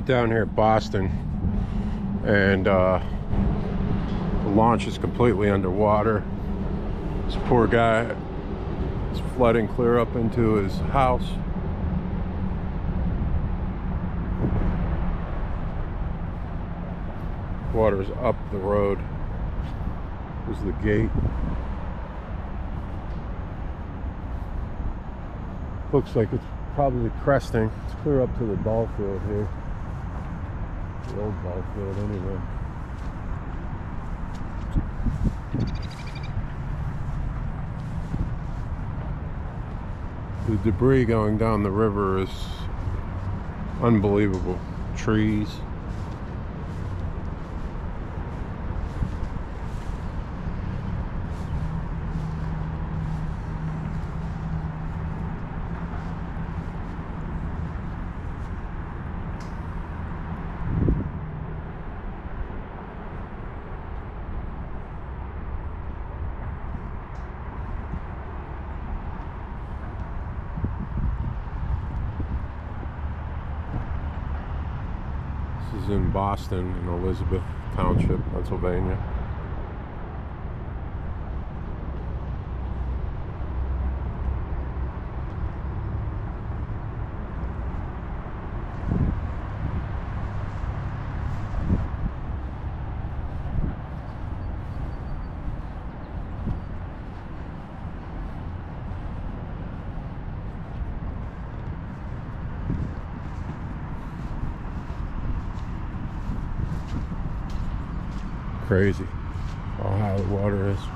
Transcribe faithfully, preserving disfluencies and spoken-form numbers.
down here at Boston, and uh, the launch is completely underwater. This poor guy is flooding clear up into his house. Water's up the road. There's the gate. Looks like it's probably cresting. It's clear up to the ball field here. The old ball field anyway. The debris going down the river is unbelievable. Trees. This is in Boston, in Elizabeth Township, Pennsylvania. Crazy how high the water is.